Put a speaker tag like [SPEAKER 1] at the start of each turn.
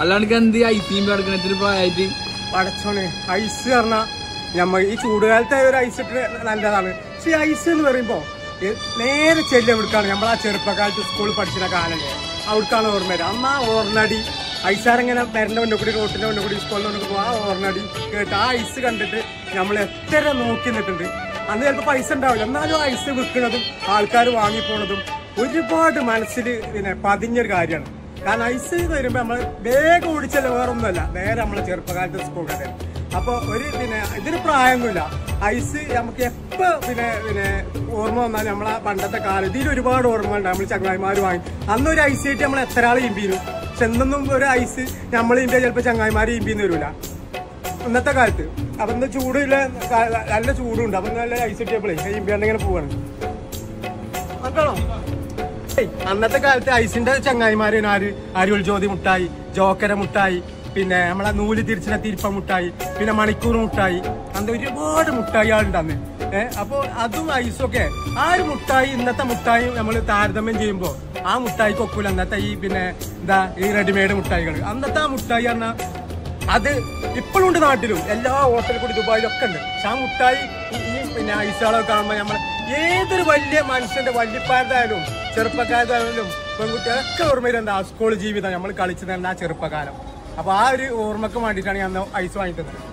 [SPEAKER 1] അല്ലാണ്ട് എന്ത് ഐസിയും കിടക്കണത്തിന് പ്രായമായിട്ട്
[SPEAKER 2] പടച്ചോനെ ഐസ് പറഞ്ഞാൽ ഞമ്മ ഈ ചൂടുകാലത്തെ ഒരു ഐസ് ഇട്ട് നല്ലതാണ്. പക്ഷെ ഈ ഐസ് എന്ന് പറയുമ്പോ നേരെ ചെല്ലി എവിടുക്കാണ് നമ്മളാ ചെറുപ്പക്കാലത്ത് സ്കൂളിൽ പഠിച്ചിരുന്ന കാലല്ലേ, അവിടുക്കാണ് ഓർമ്മ വരിക. അന്ന് ആ ഓർണടി ഐസാറിങ്ങനെ പേരന്റെ മുന്നിൽ കൂടി റോട്ടിന്റെ മുന്നിൽ കൂടി സ്കൂളിന്റെ മുന്നിൽ കൂടി ആ ഓർണടി കേട്ട് ആ ഐസ് കണ്ടിട്ട് നമ്മൾ എത്ര നോക്കി നിന്നിട്ടുണ്ട്. അന്ന് ചിലപ്പോൾ പൈസ ഉണ്ടാവില്ല, എന്നാലും ഐസ് വിൽക്കുന്നതും ആൾക്കാർ വാങ്ങിപ്പോണതും ഒരുപാട് മനസ്സിൽ പിന്നെ പതിഞ്ഞൊരു കാര്യമാണ്. കാരണം ഐസ് വരുമ്പോ നമ്മൾ വേഗം ഓടിച്ചല്ല, വേറൊന്നുമല്ല, നേരെ നമ്മളെ ചെറുപ്പകാലത്ത് സ്കൂൾ കഥയാണ്. അപ്പൊ ഒരു പിന്നെ ഇതിന് പ്രായമൊന്നുമില്ല. ഐസ് നമുക്ക് എപ്പോ പിന്നെ ഓർമ്മ വന്നാലും നമ്മളെ പണ്ടത്തെ കാലം ഇതിൽ ഒരുപാട് ഓർമ്മ ഉണ്ട്. നമ്മൾ ചങ്ങായിമാർ വാങ്ങി അന്നൊരു ഐസ് ആയിട്ട് നമ്മൾ എത്ര ആൾ ഇമ്പിന്നു. പക്ഷെ എന്നൊന്നും ഒരു ഐസ് നമ്മൾ ഇന്ത്യ ചിലപ്പോൾ ചങ്ങായിമാർ ഇമ്പിന്ന് വരില്ല ഇന്നത്തെ കാലത്ത്. അപ്പൊ ഇന്ന് ചൂടില്ല, നല്ല ചൂടുണ്ട്. അപ്പൊ നല്ല ഐസ് ഇട്ടിയപ്പോഴേ ഇമ്പിയാണ്ട് ഇങ്ങനെ പോവാണ്. മക്കളോ അന്നത്തെ കാലത്ത് ഐസിന്റെ ചങ്ങായിമാര് അരിവൽ ജ്യോതി മുട്ടായി, ജോക്കര മുട്ടായി, പിന്നെ നമ്മളെ നൂല് തിരിച്ചിന തിരുപ്പ മുട്ടായി, പിന്നെ മണിക്കൂർ മുട്ടായി, അന്ന് ഒരുപാട് മുട്ടായികളുണ്ട് അന്ന്. അപ്പൊ അതും ഐസൊക്കെ ആ ഒരു മുട്ടായി ഇന്നത്തെ മുട്ടായി നമ്മൾ താരതമ്യം ചെയ്യുമ്പോ ആ മുട്ടായിക്ക് ഒക്കൂല അന്നത്തെ ഈ പിന്നെ എന്താ ഈ റെഡിമെയ്ഡ് മുട്ടായികൾ. അന്നത്തെ ആ മുട്ടായി പറഞ്ഞാൽ അത് ഇപ്പോഴും ഉണ്ട് നാട്ടിലും, എല്ലാ ഹോട്ടലിൽ കൂടി ദുബായിലൊക്കെ ഉണ്ട്. പക്ഷെ ആ മുട്ടായി ഈ പിന്നെ ഐസുകളൊക്കെ കാണുമ്പോൾ നമ്മൾ ഏതൊരു വലിയ മനുഷ്യന്റെ വല്യപ്പാരതായാലും ചെറുപ്പക്കാരതായാലും പെൺകുട്ടികളൊക്കെ ഓർമ്മയിലുണ്ട് ആ സ്കൂൾ ജീവിതം നമ്മൾ കളിച്ചു തരുന്ന ആ ചെറുപ്പകാലം. അപ്പൊ ആ ഒരു ഓർമ്മക്ക് വേണ്ടിയിട്ടാണ് ഞാൻ ഐസ് വാങ്ങിത്തന്നത്.